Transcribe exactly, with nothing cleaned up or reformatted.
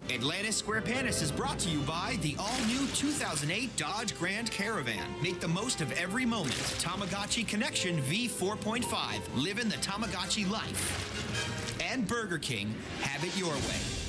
Atlantis SquarePantis is brought to you by the all-new two thousand eight Dodge Grand Caravan. Make the most of every moment. Tamagotchi Connection V four point five. Live in the Tamagotchi life. And Burger King, have it your way.